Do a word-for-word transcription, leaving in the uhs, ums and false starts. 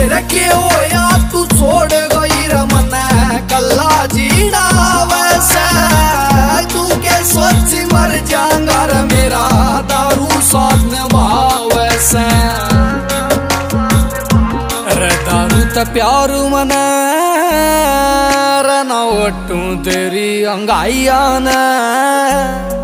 फिर के होया तू छोड़ गई रे मने कल्ला जीना वैसे तू के सोच मर जाऊंगा रे मेरा दारू साथ निभा वैसे रे दारू ते प्यार मने रे ना ओटू तेरी अंगाइया ने